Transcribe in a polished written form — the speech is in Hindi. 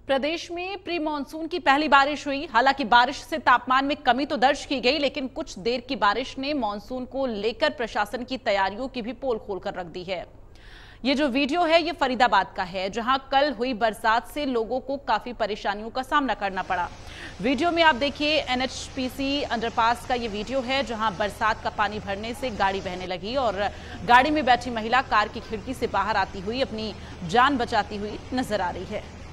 प्रदेश में प्री मानसून की पहली बारिश हुई। हालांकि बारिश से तापमान में कमी तो दर्ज की गई, लेकिन कुछ देर की बारिश ने मानसून को लेकर प्रशासन की तैयारियों की भी पोल खोलकर रख दी है। ये जो वीडियो है ये फरीदाबाद का है, जहां कल हुई बरसात से लोगों को काफी परेशानियों का सामना करना पड़ा। वीडियो में आप देखिए एनएचपीसी अंडरपास का ये वीडियो है, जहां बरसात का पानी भरने से गाड़ी बहने लगी और गाड़ी में बैठी महिला कार की खिड़की से बाहर आती हुई अपनी जान बचाती हुई नजर आ रही है।